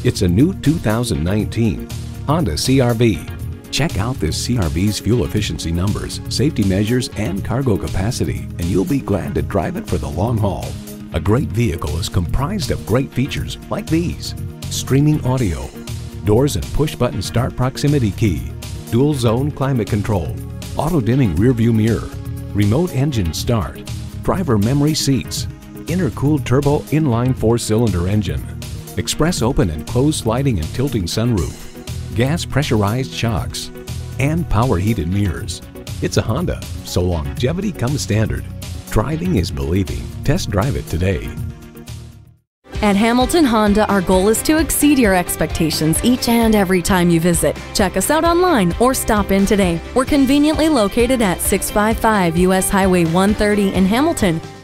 It's a new 2019 Honda CR-V. Check out this CR-V's fuel efficiency numbers, safety measures, and cargo capacity, and you'll be glad to drive it for the long haul. A great vehicle is comprised of great features like these: streaming audio, doors and push-button start proximity key, dual zone climate control, auto-dimming rearview mirror, remote engine start, driver memory seats, intercooled turbo inline 4-cylinder engine, express open and closed sliding and tilting sunroof, gas pressurized shocks, and power heated mirrors. It's a Honda, so longevity comes standard. Driving is believing. Test drive it today. At Hamilton Honda, our goal is to exceed your expectations each and every time you visit. Check us out online or stop in today. We're conveniently located at 655 US Highway 130 in Hamilton